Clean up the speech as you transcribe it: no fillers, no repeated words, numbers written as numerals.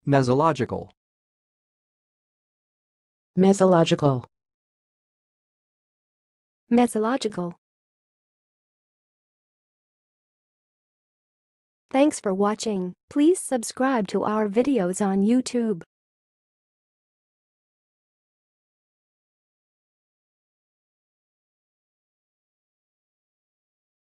mesological, mesological, mesological. Thanks for watching. Please subscribe to our videos on YouTube.